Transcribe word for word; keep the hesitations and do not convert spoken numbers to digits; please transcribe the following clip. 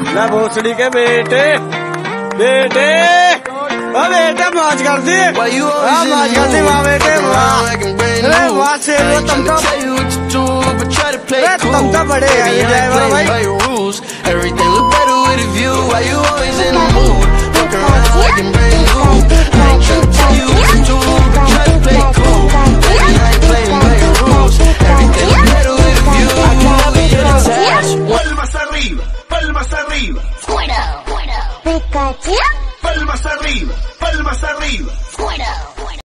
ले भोसड़ी के बेटे बेटे ओ बेटे मौज कर दी मौज कर दी वाह बेटे वाह अरे वाह से तुम तो तुम तो बड़े हैं ड्राइवर भाई।